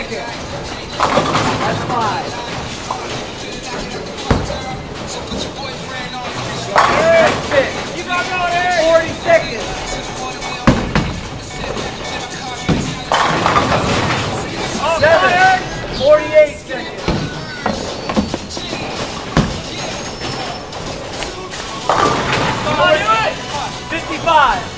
second. That's 5. 6. Keep on going, Eric. 40 seconds. 7. 48 seconds. Come on, do it. 55.